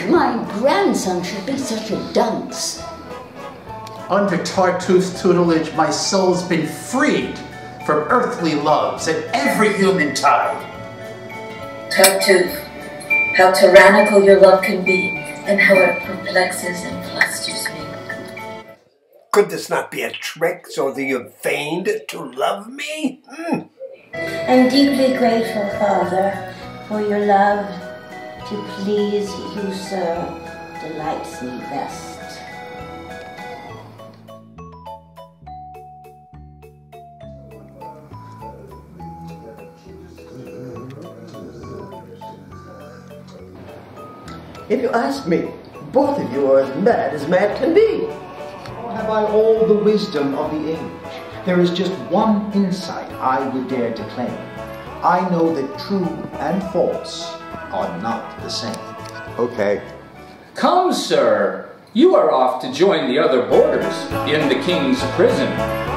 my grandson should be such a dunce. Under Tartuffe's tutelage, my soul's been freed from earthly loves and every human tie. Tartuffe, how tyrannical your love can be, and how it perplexes and flusters me. Could this not be a trick, so that you feigned to love me? I'm deeply grateful, Father, for your love. To please you, sir, delights me best. If you ask me, both of you are as mad can be. Have I all the wisdom of the age? There is just one insight I would dare to claim. I know that true and false are not the same. Okay. Come, sir. You are off to join the other boarders in the king's prison.